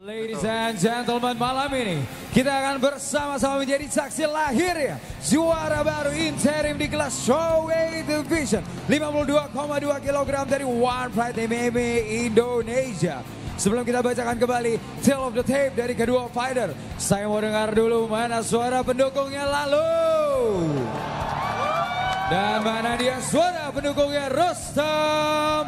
Ladies and gentlemen, malam ini kita akan bersama-sama menjadi saksi lahirnya juara baru interim di kelas Strawweight Division 52,2 kg dari One Pride MMA Indonesia. Sebelum kita bacakan kembali tale of the tape dari kedua fighter, saya mau dengar dulu mana suara pendukungnya lalu. Dan mana dia suara pendukungnya Rustam.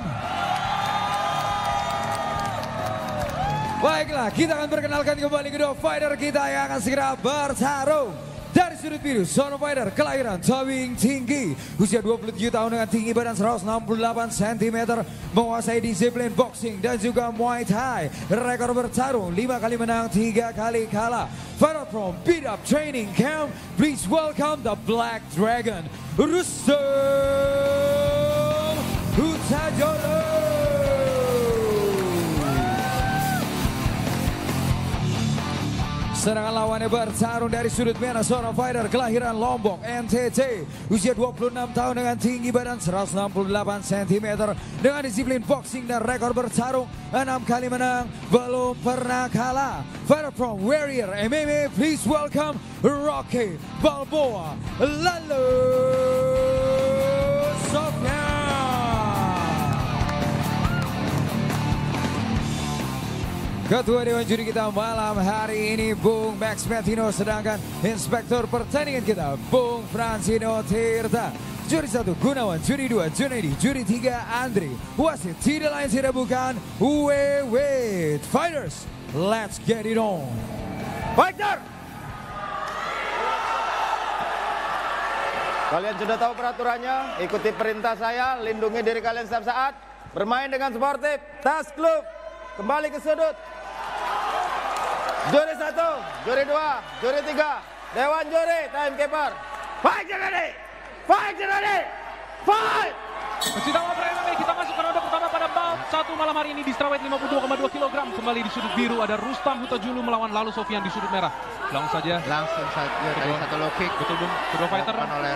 Baiklah, kita akan perkenalkan kembali kedua fighter kita yang akan segera bertarung. Dari sudut biru, seorang fighter kelahiran tebing tinggi, usia 27 tahun dengan tinggi badan 168 cm, menguasai disiplin boxing dan juga Muay Thai. Rekor bertarung 5 kali menang, 3 kali kalah. Fighter from Beat Up Training Camp, please welcome the Black Dragon, Rustam Huta-Joro. Sedangkan lawannya bertarung dari sudut merah, seorang fighter kelahiran Lombok, NTT, usia 26 tahun dengan tinggi badan 168 cm, dengan disiplin boxing dan rekor bertarung 6 kali menang, belum pernah kalah. Fighter from Warrior MMA, please welcome Rocky Balboa Lalu Sofyan. Ketua Dewan Juri kita malam hari ini Bung Max Metino, sedangkan inspektur pertandingan kita Bung Francino Tirta. Juri 1 Gunawan, juri 2 Junaidi, juri 3 Andri. Wasit tidak lain tidak bukan Wewet. Fighters, let's get it on. Fighter! Kalian sudah tahu peraturannya, ikuti perintah saya, lindungi diri kalian setiap saat, bermain dengan sportif, tas klub, kembali ke sudut. Juri 1, juri 2, juri 3, Dewan Juri, timekeeper. Fight Jerani! Fight Jerani! Fight! Persidangan MMA kita masuk ke ronde pertama pada bout 1 malam hari ini di strawweight 52,2 kg. Kembali di sudut biru ada Rustam Huta-Julu melawan Lalu Sofyan di sudut merah. Langsung saja. Langsung saja tadi satu low kick. Betul Bung. Kedua fighter oleh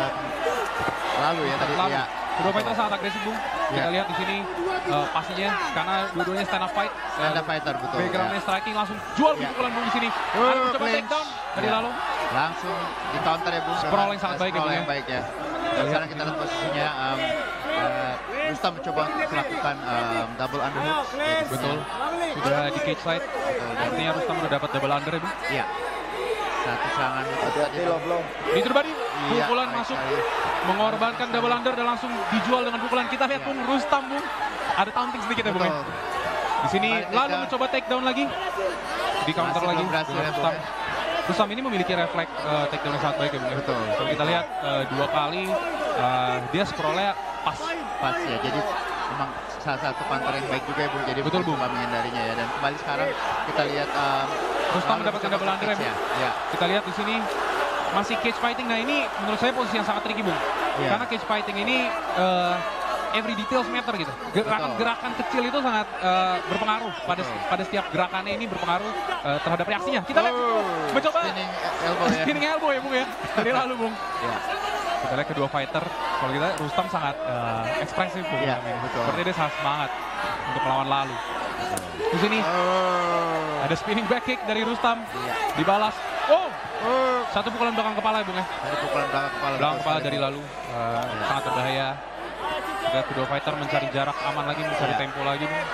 Lalu ya tadi. Lalu. Ya. Kedua fighter sangat agresif Bung. Kita lihat di sini pastinya karena dua-duanya stand up fight. Stand up fighter betul. Backgroundnya striking, langsung jual pukulan Bung di sini. Ada mencoba take down dari Lalu. Langsung di counter ya Bung. Sprawl yang sangat baik ya Bung. Sprawl yang baik ya. Dan sekarang kita lihat posisinya Rustam mencoba melakukan double underhook. Betul. Sudah di cage side. Artinya Rustam sudah dapat double under ya Bung. Iya. Satu serangan Hati-hati lo belum. Di terbadi, pukulan baik masuk, sekali. mengorbankan double under dan langsung dijual dengan pukulan. Kita lihat Bung, Rustam Bung, ada taunting sedikit ya Bung. Betul. Di sini Balik Lalu down. mencoba take down lagi, di counter Masih lagi. belum berhasil ya, Rustam. Bung, ya. Rustam ini memiliki refleks take down yang sangat baik ya Bung. Betul. Kalau kita lihat 2 kali dia scrollnya pas. Pas ya, jadi memang salah satu counter yang baik juga ya Bung. Jadi Betul, Bung. mencoba menghindarinya ya. Dan kembali sekarang kita lihat Rustam Lalu mendapatkan mencoba double under ya cage Bung. ya. Kita lihat di sini masih cage fighting. Nah ini menurut saya posisi yang sangat tricky Bung. Iya. Karena cage fighting ini every details matter gitu. Gerakan kecil itu sangat berpengaruh pada setiap gerakannya, ini berpengaruh terhadap reaksinya. Kita lihat mencoba Spinning elbow ya. spinning elbow ya Bung ya. Dari Lalu Bung. Ya. Kita lihat kedua fighter, kalau kita Rustam sangat ekspresif Bung. Iya, betul. Seperti dia sangat semangat untuk melawan Lalu. Di sini ada spinning back kick dari Rustam, dibalas. Oh, satu pukulan belakang kepala ya Bung ya. Ada pukulan belakang kepala. Belakang betul kepala sekali. dari Lalu, sangat berbahaya. Kita kedua fighter mencari jarak aman lagi, mencari Iya. tempo lagi Bung.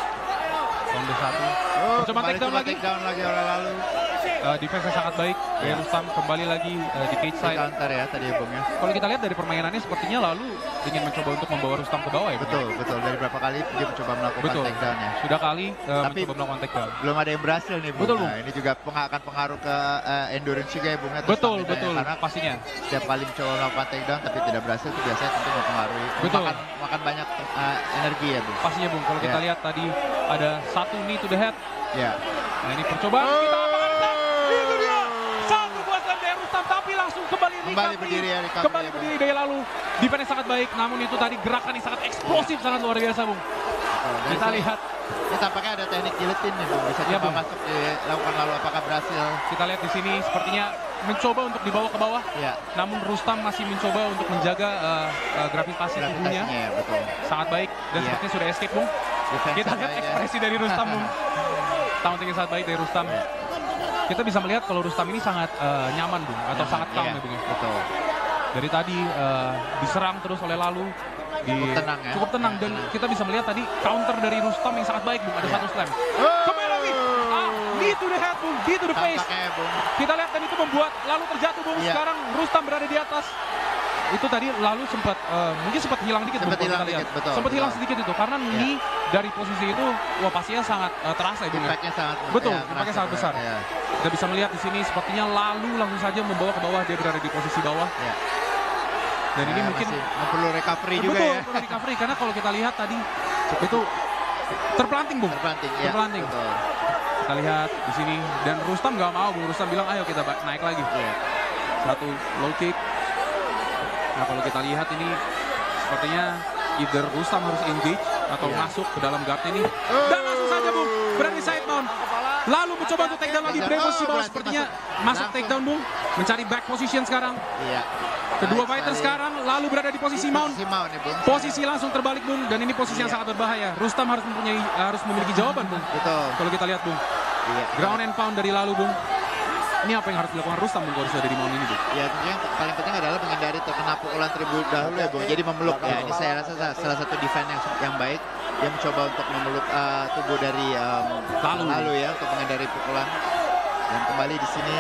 Ronde 1. Mencoba Kembali take down coba lagi. take down lagi oleh Lalu. Defense-nya sangat baik. Dari Rustam kembali lagi di cage Di side. counter ya tadi ya Bung ya. Kalau kita lihat dari permainannya sepertinya Lalu ingin mencoba untuk membawa Rustam ke bawah ya Bung. Betul, betul. Dari berapa kali dia mencoba melakukan Betul. take down ya. Sudah kali Tapi mencoba melakukan take down. belum ada yang berhasil nih Bung. Betul, Bung. Nah, ini juga akan pengaruh ke endurance juga ya Bung ya. atau Betul, stamina-nya. betul. Karena Pastinya. setiap kali mencoba melakukan take down tapi tidak berhasil itu biasanya tentu mempengaruhi. Betul. Makan banyak energi ya Bung. Pastinya Bung. Kalau kita Ya. lihat tadi ada satu knee to the head. Ya. Nah ini percobaan kita apakah bisa? Itu dia. Satu buat dari Rustam tapi langsung kembali recovery. berdiri ya, recovery Kembali ya, Bung. berdiri dari Lalu. Defense sangat baik, namun itu tadi gerakan yang sangat eksplosif, sangat luar biasa Bung. Betul. Kita Dari lihat, sini, ini tampaknya ada teknik guillotine nih Bung. Bisa Iya, coba Bung. masuk dilakukan Lalu apakah berhasil? kita lihat di sini sepertinya mencoba untuk dibawa ke bawah. Ya. Namun Rustam masih mencoba untuk menjaga gravitasi tubuhnya. Gravitasinya ya betul. Sangat baik dan Iya. sepertinya sudah escape Bung. Defense Kita lihat baik ya. ekspresi dari Rustam Bung. taunting yang sangat baik dari Rustam. Kita bisa melihat kalau Rustam ini sangat nyaman, Bung, atau sangat calm ya, Bung. Betul. Dari tadi diserang terus oleh Lalu. Cukup tenang dan kita bisa melihat tadi counter dari Rustam yang sangat baik, Bung. Ada satu slam. Kembali lagi. Knee to the head, Bung. Knee to the face. Kita lihat dan itu membuat Lalu terjatuh, Bung. Sekarang Rustam berada di atas. Itu tadi Lalu sempat mungkin sempat hilang dikit, Bung, kita lihat. Sempat hilang sedikit itu karena knee dari posisi itu pastinya sangat terasa, Bung. Impactnya sangat impactnya sangat besar. Kita bisa melihat di sini sepertinya Lalu langsung saja membawa ke bawah, dia berada di posisi bawah. Dan ini mungkin perlu recovery juga ya. Perlu recovery karena kalau kita lihat tadi itu terpelanting, Bung. Terpelanting. Kita lihat di sini dan Rustam nggak mau, Bung. Rustam bilang ayo kita naik lagi. Satu low kick. Nah kalau kita lihat ini sepertinya either Rustam harus engage atau masuk ke dalam guard ini. Dan langsung saja, Bung, berani side mount. Lalu mencoba untuk take down lagi, berada posisi bawah sepertinya masuk take down, Bung. Mencari back position sekarang. Kedua fighter sekarang Lalu berada di posisi mount. Posisi langsung terbalik, Bung, dan ini posisi yang sangat berbahaya. Rustam harus memiliki jawaban, Bung. Betul. Kalau kita lihat, Bung. Ground and pound dari Lalu, Bung. Ini apa yang harus dilakukan Rustam, Bung, kalau sudah di mount ini, Bung? Ya, tentunya yang paling penting adalah menghindari terkena pukulan terlebih dahulu ya, Bung. Jadi memeluk ya. Ini saya rasa salah satu defense yang baik. Dia mencoba untuk memeluk tubuh dari Lalu ya untuk menghindari pukulan. Dan kembali di sini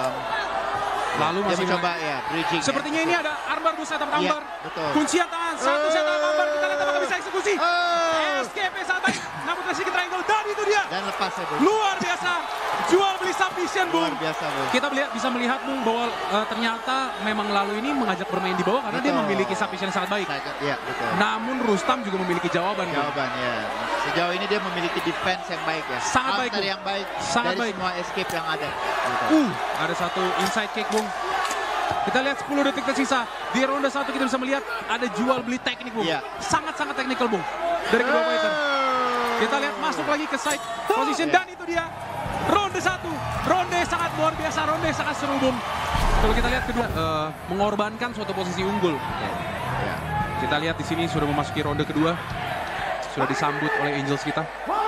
Lalu masih mencoba bridging. Sepertinya ini ada armbar, Bu, setup armbar. Kuncian tangan, satu setup armbar. Kita lihat apakah bisa eksekusi. Escape sangat baik. Namun masih ke triangle dan itu dia. Dan lepas ya, Bung. Luar biasa. Jual beli submission, Bung. Luar biasa, Bung. Kita bisa melihat, Bung, bahwa ternyata memang Lalu ini mengajak bermain di bawah karena dia memiliki submission yang sangat baik. Iya, betul. Namun Rustam juga memiliki jawaban. Ya. Sejauh ini dia memiliki defense yang baik ya. Sangat baik, yang baik sangat dari baik. Semua escape yang ada. Ada satu inside kick, Bung. Kita lihat 10 detik tersisa. Di ronde 1 kita bisa melihat ada jual beli teknik, Bung. Sangat-sangat teknikal, Bung, dari kedua fighter. Kita lihat masuk lagi ke side position dan itu dia. Ronde 1. Ronde sangat luar biasa, ronde sangat seru, Bung. Kalau kita lihat kedua mengorbankan suatu posisi unggul. Kita lihat di sini sudah memasuki ronde kedua. Sudah disambut oleh Angels kita.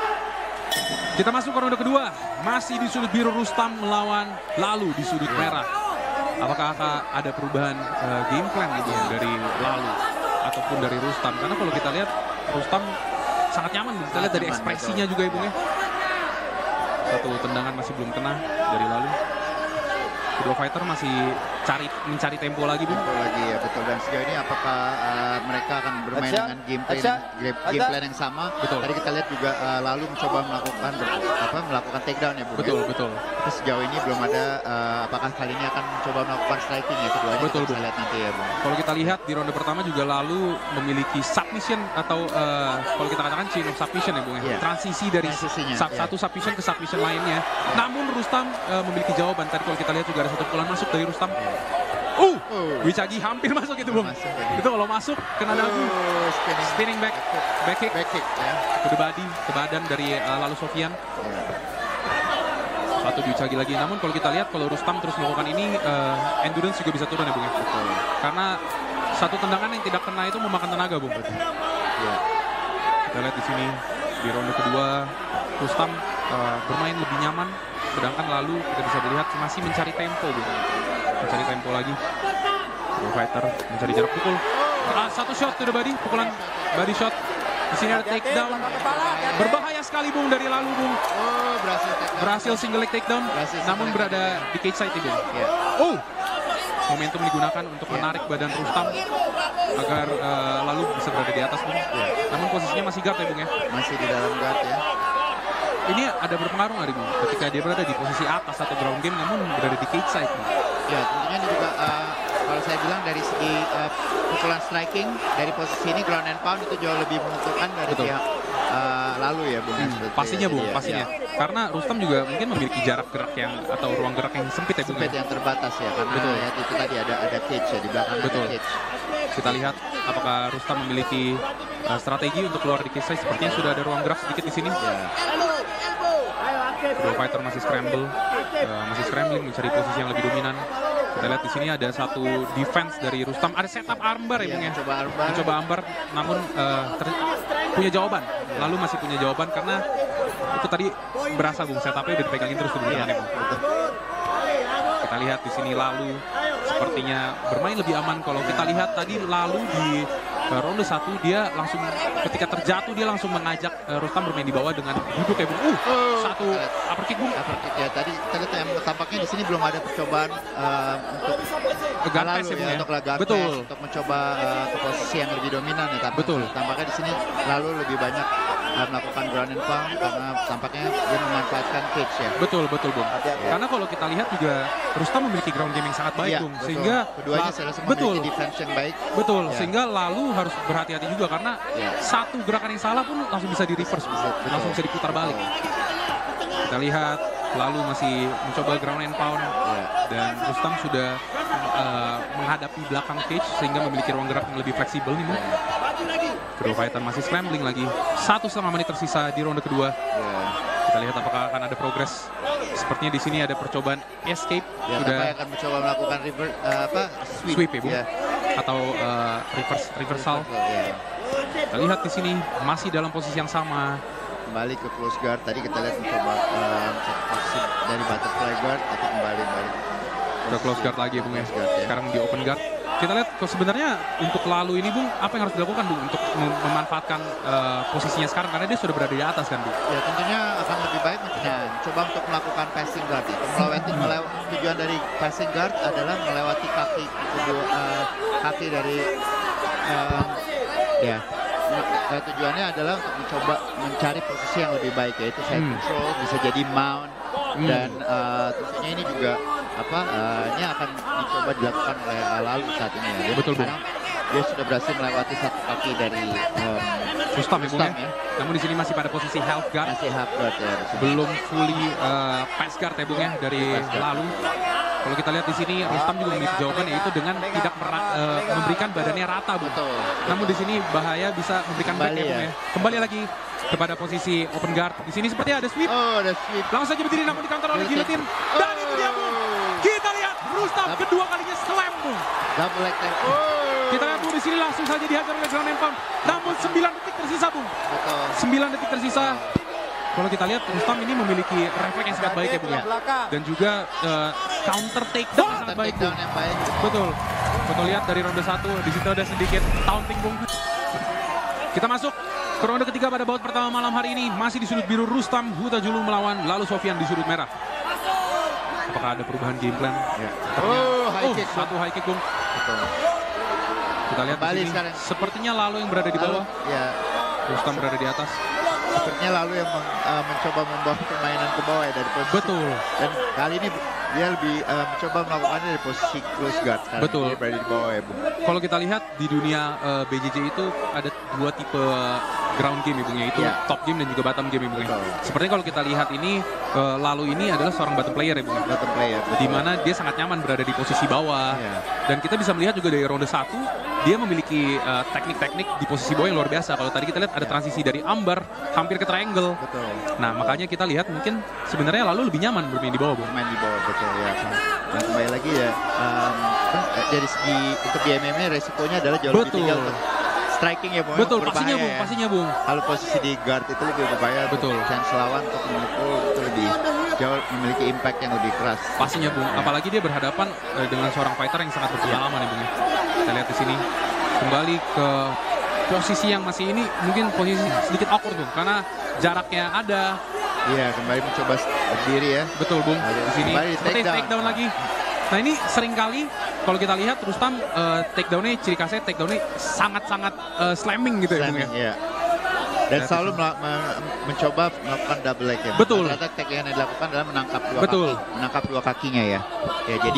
Kita masuk ke ronde kedua. Masih di sudut biru Rustam melawan Lalu di sudut merah. Apakah ada perubahan game plan gitu dari Lalu ataupun dari Rustam? Karena kalau kita lihat Rustam sangat nyaman. Kita lihat dari ekspresinya juga, Ibu ya. Satu tendangan masih belum kena dari Lalu. Kedua fighter masih mencari tempo lagi, Bung. Ya, betul. Dan sejauh ini apakah mereka akan bermain dengan game plan yang sama? Betul. Tadi kita lihat juga Lalu mencoba melakukan takedown ya, Bung. Betul. Tapi sejauh ini belum ada apakah kali ini akan mencoba melakukan striking ya keduanya. Betul, kita bisa lihat nanti ya, Bung. Kalau kita lihat di ronde pertama juga Lalu memiliki submission atau kalau kita katakan chain of submission ya, Bung. Transisi dari satu submission ke submission lainnya. Namun Rustam memiliki jawaban. Tadi kalau kita lihat juga ada satu pukulan masuk dari Rustam. Wicagi hampir masuk itu, Bung. Itu kalau masuk kena dagu. Spinning back kick ya. To the body, ke badan dari Lalu Sofian. Satu Wicagi lagi. Namun kalau kita lihat kalau Rustam terus melakukan ini endurance juga bisa turun ya, Bung. Karena satu tendangan yang tidak kena itu memakan tenaga, Bung. Kita lihat di sini di ronde kedua Rustam bermain lebih nyaman. Sedangkan Lalu kita bisa melihat masih mencari tempo, Bung. Mencari tempo lagi. Pro fighter mencari jarak pukul. Satu shot to the body, pukulan body shot. Di sini ada takedown. Berbahaya sekali, Bung, dari Lalu, Bung. Berhasil single leg takedown. Namun berada di cage side, Bung. Momentum digunakan untuk menarik badan Rustam agar Lalu bisa berada di atas, Bung. Namun posisinya masih guard ya, Bung ya. Masih di dalam guard ya. Ini ada berpengaruh nggak, Bung? Ketika dia berada di posisi atas atau ground game namun berada di cage side, Bung? Ya, tentunya ini juga kalau saya bilang dari segi pukulan striking dari posisi ini ground and pound itu jauh lebih menentukan dari pihak Lalu ya, Bung. Pastinya, Bung, pastinya. Karena Rustam juga mungkin memiliki jarak gerak yang atau ruang gerak yang sempit ya, Bung. Sempit yang terbatas ya, karena ya, itu tadi ada cage ya di belakang. Betul. Ada cage. Kita lihat apakah Rustam memiliki strategi untuk keluar di cage side. Sepertinya sudah ada ruang gerak sedikit di sini. Dua fighter masih scrambling mencari posisi yang lebih dominan. Kita lihat di sini ada satu defense dari Rustam. Ada setup armbar ya, Bung ya. Mencoba armbar, namun punya jawaban. Lalu masih punya jawaban karena itu tadi berasa Bung, setupnya udah dipegangin terus tuh tangannya Bung. Kita lihat di sini Lalu sepertinya bermain lebih aman. Kalau kita lihat tadi Lalu di ronde 1 dia langsung ketika terjatuh dia langsung mengajak Rustam bermain di bawah dengan duduk ya Bung. Satu upper kick Bung. Upper kick ya, tadi kita lihat yang tampaknya di sini belum ada percobaan untuk Lalu ya, untuk laga untuk mencoba ke posisi yang lebih dominan ya. Tampaknya di sini Lalu lebih banyak melakukan ground and pound karena tampaknya dia memanfaatkan cage ya. Betul Bung. Karena kalau kita lihat juga Rustam memiliki ground game yang sangat baik Bung. Sehingga keduanya memiliki defense yang baik. Sehingga Lalu harus berhati-hati juga karena satu gerakan yang salah pun langsung bisa di reverse, langsung bisa diputar balik. Kita lihat Lalu masih mencoba ground and pound dan Rustam sudah menghadapi belakang cage sehingga memiliki ruang gerak yang lebih fleksibel nih Bung. Kedua fighter masih scrambling lagi. 1 menit tersisa di ronde kedua. Kita lihat apakah akan ada progres. Sepertinya di sini ada percobaan escape. Sudah akan mencoba melakukan sweep ya Bung. Atau reversal. Kita lihat di sini masih dalam posisi yang sama. Kembali ke close guard. Tadi kita lihat mencoba posisi dari butterfly guard, tapi kembali ke close guard lagi Bung ya. Sekarang di open guard. Kita lihat sebenarnya untuk Lalu ini Bung, apa yang harus dilakukan Bung untuk memanfaatkan posisinya sekarang karena dia sudah berada di atas kan Bung? Ya tentunya akan lebih baik coba untuk melakukan passing guard itu. Tujuan dari passing guard adalah melewati kaki dari tujuannya adalah untuk mencoba mencari posisi yang lebih baik yaitu side control, bisa jadi mount dan tentunya ini juga ini akan dicoba dilakukan oleh Lalu saat ini ya. Betul Bung. Dia sudah berhasil melewati satu kaki dari Rustam ya Bung ya. Namun di sini masih pada posisi half guard. Masih half guard ya. Belum fully pass guard ya Bung ya dari Lalu. Kalau kita lihat di sini Rustam juga memiliki jawaban yaitu dengan tidak memberikan badannya rata Bung. Namun di sini bahaya bisa memberikan back ya Bung ya. Kembali lagi kepada posisi open guard. Di sini seperti ada sweep. Ada sweep. Langsung saja berdiri namun dikantor oleh guillotine. Dan itu dia Bung. Kita lihat Rustam kedua kalinya slam Bung. Double leg tap. Kita lihat Bung di sini langsung saja dihajar oleh ground and pound. Namun 9 detik tersisa Bung. 9 detik tersisa. Kalau kita lihat Rustam ini memiliki refleks yang sangat baik ya Bung ya. Dan juga counter takedown yang sangat baik Bung. Betul. Kita lihat dari ronde 1 di situ ada sedikit taunting Bung. Kita masuk ke ronde ketiga pada bout pertama malam hari ini. Masih di sudut biru Rustam Huta-Julu melawan Lalu Sofyan di sudut merah. Apakah ada perubahan game plan? High kick. Satu high kick Bung. Kita lihat di sini. Sepertinya Lalu yang berada di bawah. Rustam berada di atas. Sepertinya Lalu yang mencoba membawa permainan ke bawah ya dari posisi. Betul. Dan kali ini dia lebih mencoba melakukannya dari posisi close guard. Betul. Dia berada di bawah ya Bung. Kalau kita lihat di dunia BJJ itu ada 2 tipe ground game Bung, yaitu top game dan juga bottom game Bung. Sepertinya kalau kita lihat ini Lalu ini adalah seorang bottom player ya Bung. Bottom player. Di mana dia sangat nyaman berada di posisi bawah. Dan kita bisa melihat juga dari ronde 1 dia memiliki teknik-teknik di posisi bawah yang luar biasa. Kalau tadi kita lihat ada transisi dari ambar hampir ke triangle. Betul. Nah, makanya kita lihat mungkin sebenarnya Lalu lebih nyaman bermain di bawah Bung. Bermain di bawah betul ya. Dan kembali lagi ya dari segi untuk di MMA resikonya adalah jauh lebih tinggi untuk striking ya Bung. Betul, pastinya Bung. Kalau posisi di guard itu lebih berbahaya. Betul. Chance lawan untuk memukul itu lebih jauh memiliki impact yang lebih keras. Pastinya Bung, apalagi dia berhadapan dengan seorang fighter yang sangat berpengalaman ya Bung. Kita lihat di sini kembali ke posisi yang masih ini mungkin posisi sedikit awkward Bung karena jaraknya ada. Iya, kembali mencoba berdiri ya. Betul Bung. Di sini seperti takedown lagi. Nah ini seringkali kalau kita lihat Rustam takedownnya ciri khasnya takedownnya sangat-sangat slamming gitu ya Bung ya. Iya. Dan selalu mencoba melakukan double leg ya. Betul. Ternyata takedown yang dilakukan adalah menangkap dua kaki. Menangkap dua kakinya ya. Ya jadi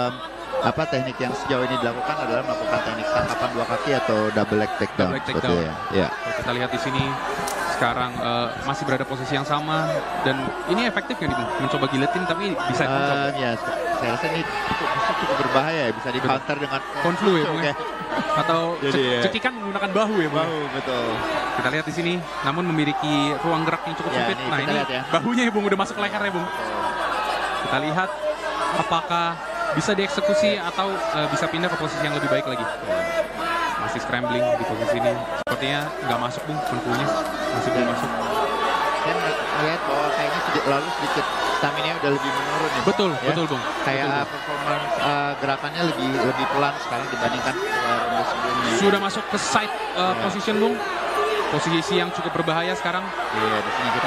teknik yang sejauh ini dilakukan adalah melakukan teknik tangkapan dua kaki atau double leg takedown. Double leg takedown. Ya. Kalau kita lihat di sini sekarang masih berada posisi yang sama dan ini efektif kan mencoba guillotine tapi bisa dicoba. Ya, saya rasa ini cukup berbahaya ya, bisa di counter dengan konflu ya Bung ya. Atau cekikan menggunakan bahu ya Bung. Bahu betul. Kita lihat di sini namun memiliki ruang gerak yang cukup sempit. Nah ini bahunya ya Bung udah masuk leher ya Bung. Kita lihat apakah bisa dieksekusi atau bisa pindah ke posisi yang lebih baik lagi. Masih scrambling di posisi ini. Sepertinya nggak masuk Bung, konflunya masih belum masuk. saya melihat bahwa kayaknya lalu sedikit stamina udah lebih menurun nih. Betul, ya. betul Bung. Kayak betul, performance gerakannya lebih pelan sekarang dibandingkan ronde sebelumnya. Sudah masuk ke side position Bung. Posisi yang cukup berbahaya sekarang. Iya, di sini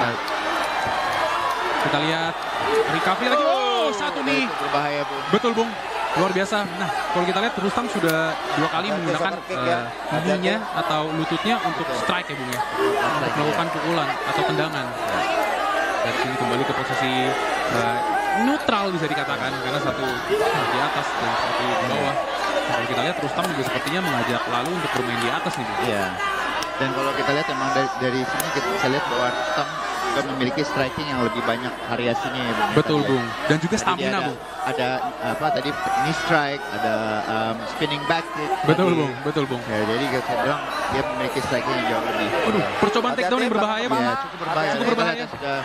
kita lihat recovery lagi. Oh, satu nih. Berbahaya, Bung. Betul, Bung. Luar biasa. Nah, kalau kita lihat Rustam sudah 2 kali menggunakan kneenya atau lututnya untuk strike ya, Bung ya. Untuk melakukan pukulan atau tendangan. Dan sini kembali ke posisi neutral bisa dikatakan karena satu di atas dan satu di bawah. Kalau kita lihat Rustam juga sepertinya mengajak lalu untuk bermain di atas nih, Bung. Iya. Dan kalau kita lihat memang dari sini kita bisa lihat bahwa Rustam juga memiliki striking yang lebih banyak variasinya ya, Bung. Betul, Bung. Dan juga stamina, Bung. Ada apa tadi knee strike, ada spinning back kick. Betul, tadi. Bung. Betul, Bung. Ya, jadi saya bilang dia memiliki striking yang jauh lebih. Waduh, percobaan takedown yang berbahaya, Bung. Ya, cukup berbahaya. Cukup berbahaya.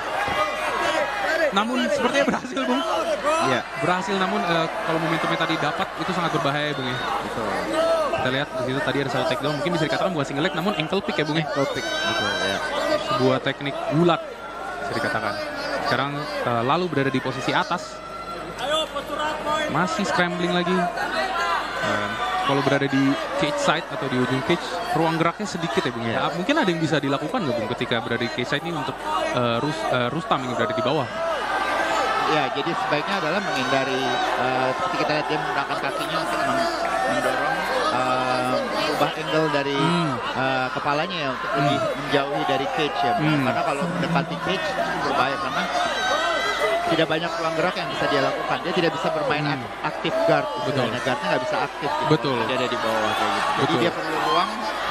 Namun sepertinya berhasil, Bung. Iya. Berhasil, namun kalau momentumnya tadi dapat itu sangat berbahaya, Bung ya. Betul. Kita lihat di situ tadi ada satu takedown, mungkin bisa dikatakan bukan single leg namun ankle pick ya, Bung ya. Ankle pick, betul ya. Sebuah teknik bulat bisa dikatakan. Sekarang lalu berada di posisi atas. Masih scrambling lagi. Kalau berada di cage side atau di ujung cage, ruang geraknya sedikit ya, Bung ya. Mungkin ada yang bisa dilakukan nggak, Bung, ketika berada di cage side ini untuk Rustam yang berada di bawah? Ya, jadi sebaiknya adalah menghindari seperti kita lihat dia menggunakan kakinya untuk mendorong ubah angle dari kepalanya ya untuk lebih menjauhi dari cage ya. Karena kalau mendekati cage cukup berbahaya karena tidak banyak ruang gerak yang bisa dia lakukan. Dia tidak bisa bermain aktif guard. Guardnya nggak bisa aktif. Gitu. Betul. Dia ada di bawah kayak gitu. Jadi dia perlu ruang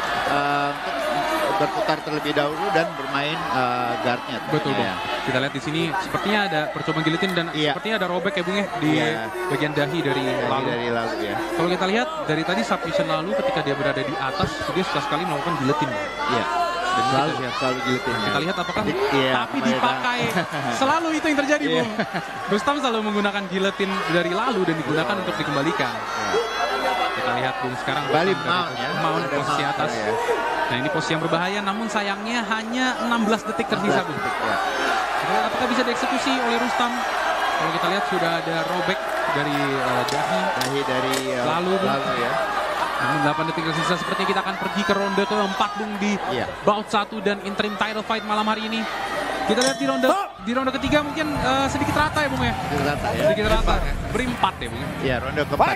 untuk berputar terlebih dahulu dan bermain guardnya. Betul, Bung. Kita lihat di sini sepertinya ada percobaan giletin dan sepertinya ada robek ya, Bung ya, di bagian dahi dari lalu. Ya. Kalau kita lihat dari tadi submission lalu ketika dia berada di atas, dia suka sekali melakukan giletin. Iya. Dan selalu giletin. Kita lihat apakah tapi dipakai. Selalu itu yang terjadi, Bung. Rustam selalu menggunakan giletin dari lalu dan digunakan untuk dikembalikan. Kita lihat, Bung, sekarang balik mount posisi atas. Nah, ini posisi yang berbahaya, namun sayangnya hanya 16 detik tersisa, Bung. Apakah bisa dieksekusi oleh Rustam? Kalau kita lihat sudah ada robek dari dahi dari lalu ya. Namun 8 detik tersisa, sepertinya kita akan pergi ke ronde ke-4, Bung, di bout 1 dan interim title fight malam hari ini. Kita lihat di ronde ketiga mungkin sedikit rata ya, Bung ya. Sedikit rata. Beri 4 ya, Bung. Iya, ronde keempat.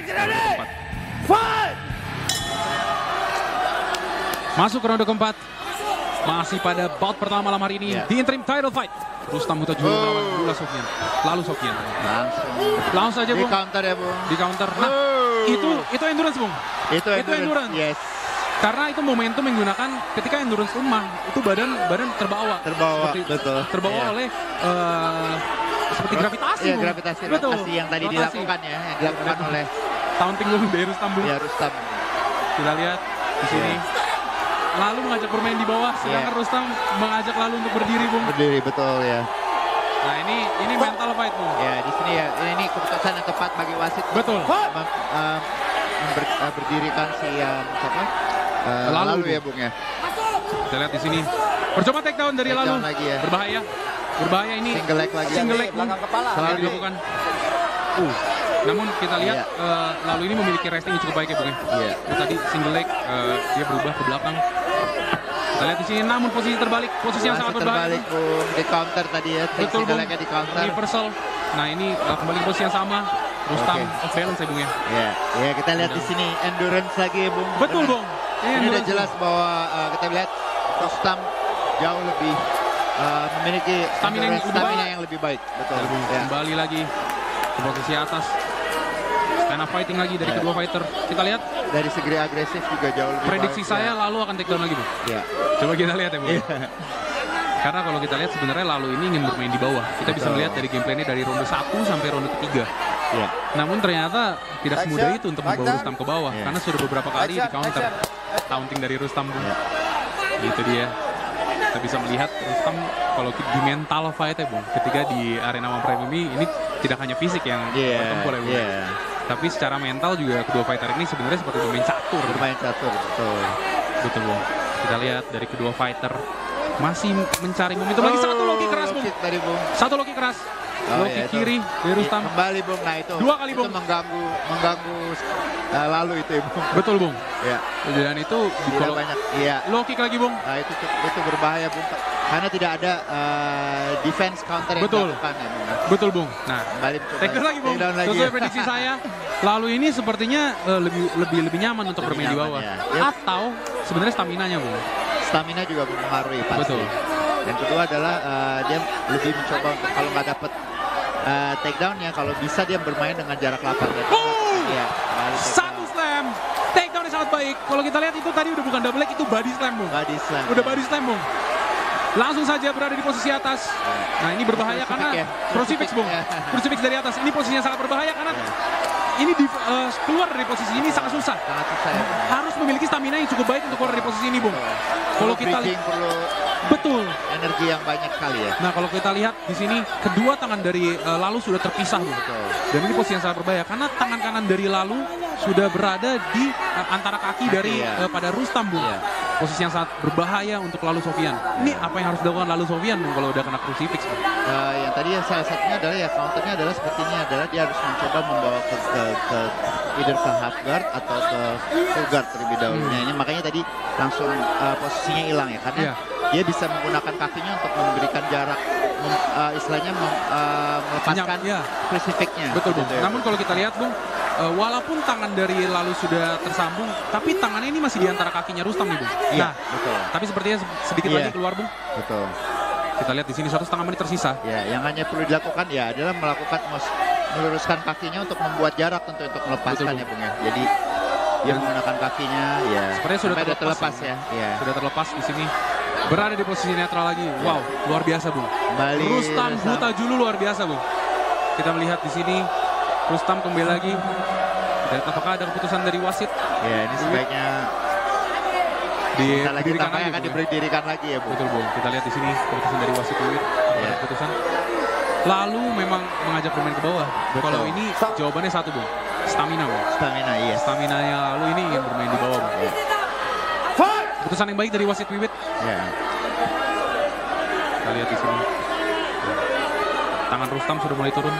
Masuk ke ronde keempat. Masih pada bout pertama malam hari ini di interim title fight. Rustam Huta Junior melawan Abdullah Sofyan. Lalu Sofyan. Langsung saja, Bung. Di counter ya, Bung. Di counter. Nah, itu endurance, Bung. Itu endurance. Yes. Karena itu momentum yang digunakan ketika endurance lemah, itu badan terbawa. Betul. Terbawa oleh seperti gravitasi. Iya, gravitasi yang tadi dilakukan ya, yang dilakukan oleh taunting Bung dari Rustam, Bung. Ya, Rustam. Kita lihat di sini. Lalu mengajak bermain di bawah, sedangkan Rustam mengajak lalu untuk berdiri, Bung. Berdiri, betul ya. Nah, ini mental fight, Bung. Ya, di sini ya, ini keputusan yang tepat bagi wasit. Betul. Berdirikan si siapa? Lalu ya, Bung ya. Kita lihat di sini. Percobaan takedown dari lalu. Lagi ya. Berbahaya ini. Single leg lagi. Single leg, Bung. Selalu dilakukan. Namun kita lihat lalu ini memiliki resting yang cukup baik ya, Bung. Tadi single leg dia berubah ke belakang. Kita lihat di sini, namun posisi terbalik, posisi yang sangat berbahaya. Terbalik, Bung. Di counter tadi ya. Betul, Bung. Di counter. Reversal. Nah, ini kembali ke posisi yang sama. Rustam off balance ya, Bung ya. Ya, kita lihat di sini endurance lagi ya, Bung. Betul, Bung. Ini udah jelas bahwa kita lihat Rustam jauh lebih memiliki stamina yang lebih baik. Betul. Kembali lagi ke posisi atas. Karena fighting lagi dari kedua fighter. Kita lihat dari segi agresif juga jauh lebih prediksi baik, saya lalu akan takedown lagi, Bung. Coba kita lihat ya, Bung. Karena kalau kita lihat sebenarnya lalu ini ingin bermain di bawah. Kita bisa melihat dari gameplaynya dari ronde 1 sampai ronde ketiga. Namun ternyata tidak semudah itu untuk membawa Rustam ke bawah. Karena sudah beberapa kali di counter taunting dari Rustam, Bung. Gitu dia. Kita bisa melihat Rustam kalau di mental fight ya, Bung. Ketika di arena One Prime ini tidak hanya fisik yang bertempur ya, Bung. Tapi secara mental juga kedua fighter ini sebenarnya seperti bermain catur. Betul, Bung. Kita lihat dari kedua fighter masih mencari momentum lagi. Satu lagi Bung. kick tadi, Bung. Satu low kick keras. Low kick kiri dari Rustam. Kembali, Bung. Nah itu. Dua kali, Bung. Itu mengganggu lalu itu ya, Bung. Betul, Bung. Ya. Dan itu Tidak banyak. Iya. low kick lagi, Bung. Nah, itu berbahaya, Bung. Karena tidak ada defense counter yang dilakukan ya, Bung. Betul, Bung. Nah, kembali mencoba take down lagi, Bung. Sesuai prediksi saya, lalu ini sepertinya lebih nyaman untuk bermain di bawah. Ya. Atau sebenarnya stamina-nya, Bung. Stamina juga mempengaruhi pasti. Betul. Yang kedua adalah dia lebih mencoba untuk kalau nggak dapat takedown-nya, kalau bisa dia bermain dengan jarak lapar. Ya, satu slam. Takedown yang sangat baik. Kalau kita lihat itu tadi udah bukan double leg, itu body slam, Bung. Body slam. Udah body slam, Bung. Langsung saja berada di posisi atas. Nah, ini berbahaya karena crucifix, Bung. Crucifix dari atas. Ini posisinya sangat berbahaya karena ini keluar dari posisi ini sangat susah. Sangat susah ya, Bung. Harus memiliki stamina yang cukup baik untuk keluar dari posisi ini, Bung. Kalau kita lihat, perlu betul. Energi yang banyak sekali ya. Nah, kalau kita lihat di sini kedua tangan dari Lalu sudah terpisah, Bung. Betul. Dan ini posisi yang sangat berbahaya karena tangan kanan dari Lalu sudah berada di antara kaki dari pada Rustam, Bung. Posisi yang sangat berbahaya untuk Lalu Sofyan. Ini apa yang harus dilakukan Lalu Sofyan, Bung, kalau udah kena crucifix, Bung? Yang tadi salah satunya adalah counternya adalah sepertinya adalah dia harus mencoba membawa ke either ke half guard atau ke full guard terlebih dahulu. Nah, ini makanya tadi langsung posisinya hilang ya karena dia bisa menggunakan kakinya untuk memberikan jarak, istilahnya melepaskan crucifixnya. Betul, Bung. Namun kalau kita lihat, Bung, walaupun tangan dari Lalu sudah tersambung, tapi tangannya ini masih di antara kakinya Rustam nih, Bung. Iya, Nah, betul. tapi sepertinya sedikit lagi keluar, Bung. Betul. Kita lihat di sini 1,5 menit tersisa. Ya, yang hanya perlu dilakukan ya adalah meluruskan kakinya untuk membuat jarak tentu untuk melepaskan ya, Bung ya. Jadi dia menggunakan kakinya ya. Sepertinya sudah terlepas ya. Sudah terlepas di sini. Berada di posisi netral lagi. Wow, luar biasa, Bung. Rustam Huta-Julu luar biasa, Bung. Kita melihat di sini Rustam kembali lagi. Kita lihat apakah ada keputusan dari wasit. Ya, ini sebaiknya didirikan lagi, akan diberdirikan lagi ya, Bu. Betul, Bung. Kita lihat di sini keputusan dari wasit Wiwit. Keputusan Lalu memang mengajak pemain ke bawah. Kalau ini jawabannya satu, Bung. Stamina, Bung. Stamina, iya. Stamina-nya Lalu ini ingin bermain di bawah, Bung. Keputusan yang baik dari wasit Wiwit. Ya. Kita lihat di sini. Tangan Rustam sudah mulai turun.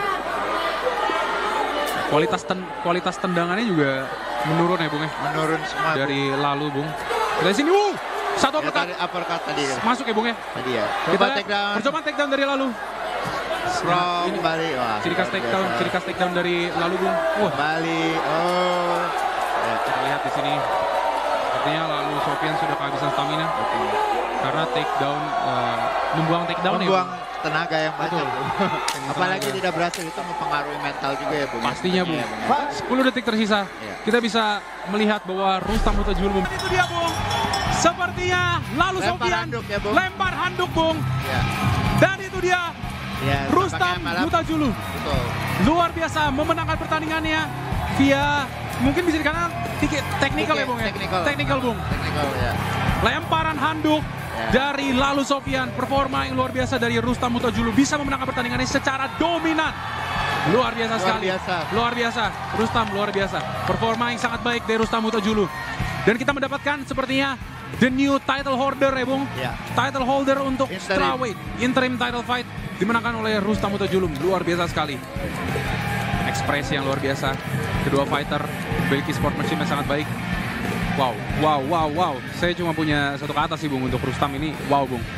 Kualitas tendangannya juga menurun ya, Bung ya. Menurun semua dari Lalu, Bung. Dari sini, satu uppercut tadi. Masuk ya, Bung ya. Tadi ya. Kita percobaan takedown dari Lalu. Ini balik. Wah, ciri khas takedown dari Lalu, Bung. Wah, balik. Ya, kita lihat di sini. Sepertinya Lalu Sofyan sudah kehabisan stamina. Karena takedown membuang takedown ya. Membuang tenaga yang banyak. Apalagi tidak berhasil itu mempengaruhi mental juga ya, Bung. Pastinya, Bung. 10 detik tersisa. Kita bisa melihat bahwa Rustam Huta-Julu. Itu dia, Bung. Sepertinya Lalu Sofyan lempar handuk, Bung. Ya. Dan itu dia. Ya, Rustam Huta-Julu. Luar biasa memenangkan pertandingannya via mungkin bisa dikatakan teknikal ya, Bung ya. Teknikal, Bung. Teknikal ya. Lemparan handuk dari Lalu Sofyan, performa yang luar biasa dari Rustam Huta-Julu, bisa memenangkan pertandingannya secara dominan. Luar biasa sekali. Luar biasa. Rustam luar biasa. Performa yang sangat baik dari Rustam Huta-Julu. Dan kita mendapatkan sepertinya the new title holder ya, Bung. Title holder untuk strawweight interim title fight dimenangkan oleh Rustam Huta-Julu. Luar biasa sekali. Ekspresi yang luar biasa. Kedua fighter memiliki sportsmanship yang sangat baik. Wow. Saya cuma punya satu kata sih, Bung, untuk Rustam ini. Wow, Bung.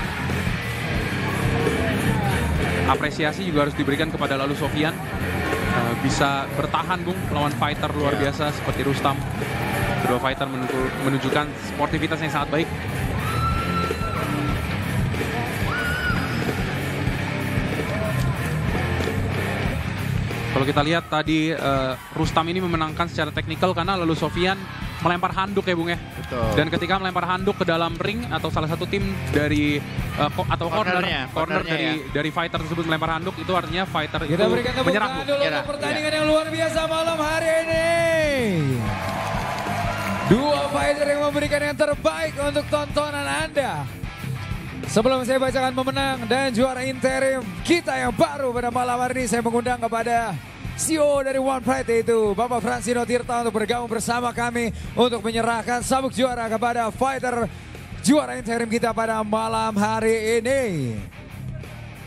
Apresiasi juga harus diberikan kepada Lalu Sofyan. Bisa bertahan, Bung, melawan fighter luar biasa seperti Rustam. Kedua fighter menunjukkan sportivitas yang sangat baik. Kalau kita lihat tadi Rustam ini memenangkan secara teknikal karena Lalu Sofyan melempar handuk ya, Bung ya. Betul. Dan ketika melempar handuk ke dalam ring atau salah satu tim dari atau corner dari fighter tersebut melempar handuk, itu artinya fighter itu menyerang. Dulu untuk pertandingan yang luar biasa malam hari ini. Dua fighter yang memberikan yang terbaik untuk tontonan Anda. Sebelum saya bacakan pemenang dan juara interim kita yang baru pada malam hari ini, saya mengundang kepada CEO dari One Pride, yaitu Bapak Francino Tirta, untuk bergabung bersama kami untuk menyerahkan sabuk juara kepada fighter juara interim kita pada malam hari ini.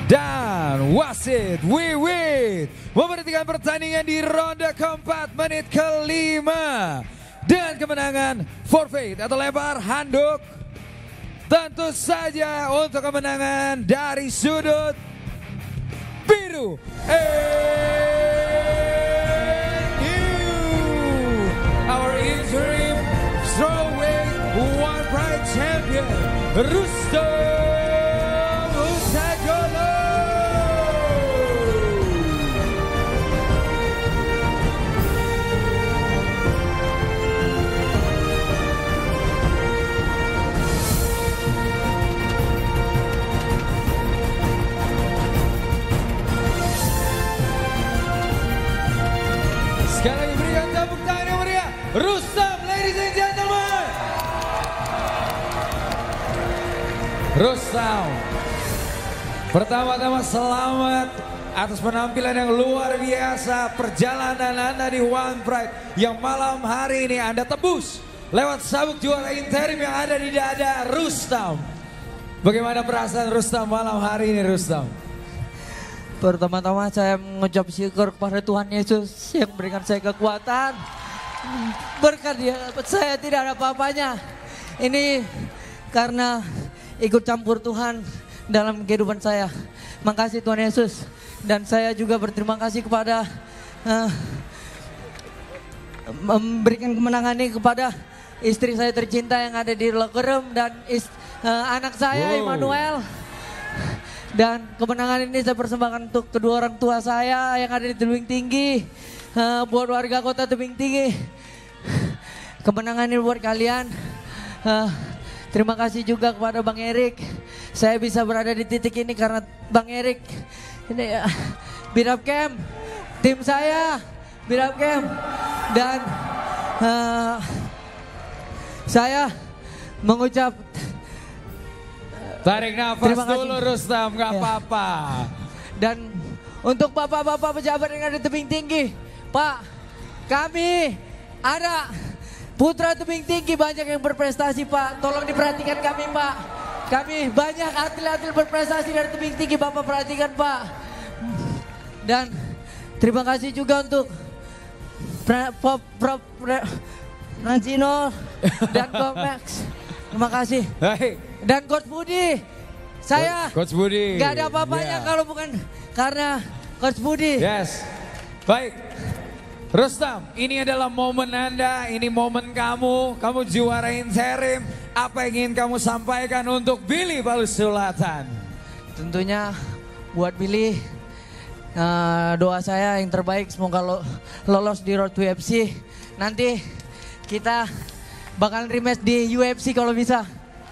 Dan wasit Wiwit memberhentikan pertandingan di ronde keempat menit kelima. Dan kemenangan forfeit atau lempar handuk. Tentu saja untuk kemenangan dari sudut biru. Our interim strawweight one pride champion Rustam Usagolo. Sekali lagi berikan tepuk tangan yang meriah, Rustam, ladies and gentlemen. Rustam, pertama-tama selamat atas penampilan yang luar biasa, perjalanan Anda di One Pride yang malam hari ini Anda tebus lewat sabuk juara interim yang ada di dada Rustam. Bagaimana perasaan Rustam malam hari ini, Rustam? Pertama-tama saya mengucap syukur kepada Tuhan Yesus yang memberikan saya kekuatan. Berkat Dia saya tidak ada apa-apanya. Ini karena ikut campur Tuhan dalam kehidupan saya. Makasih Tuhan Yesus. Dan saya juga berterima kasih kepada memberikan kemenangan ini kepada istri saya tercinta yang ada di locker room dan anak saya Emmanuel. Dan kemenangan ini saya persembahkan untuk kedua orang tua saya yang ada di Tebing Tinggi. Buat warga kota Tebing Tinggi. Kemenangan ini buat kalian. Terima kasih juga kepada Bang Erik. Saya bisa berada di titik ini karena Bang Erik. Ini Birap Camp, tim saya, Birap Camp. Dan saya mengucap tarik nafas dulu Rustam, gak apa-apa. Dan untuk bapak-bapak pejabat yang ada di Tebing Tinggi, Pak, kami ada putra Tebing Tinggi banyak yang berprestasi Pak, tolong diperhatikan kami Pak. Kami banyak atlet-atlet berprestasi dari Tebing Tinggi, Bapak perhatikan Pak. Dan terima kasih juga untuk Prof. Rancino dan Komex. Terima kasih. Dan Coach Budi, saya Coach Budi gak ada apa-apanya kalau bukan karena Coach Budi. Yes, baik. Rustam, ini adalah momen Anda, ini momen kamu juara interim. Apa yang ingin kamu sampaikan untuk Billy Palus Selatan? Tentunya buat Billy, doa saya yang terbaik semoga lolos di Road to UFC. Nanti kita bakal rematch di UFC kalau bisa.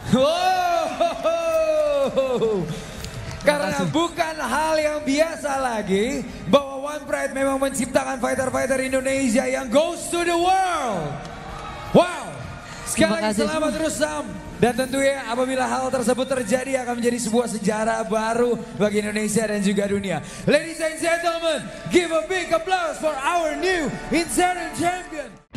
Wow. Karena bukan hal yang biasa lagi bahwa One Pride memang menciptakan fighter-fighter Indonesia yang goes to the world. Wow. Sekali lagi selamat Rustam. Dan tentunya apabila hal tersebut terjadi akan menjadi sebuah sejarah baru bagi Indonesia dan juga dunia. Ladies and gentlemen, give a big applause for our new interim champion.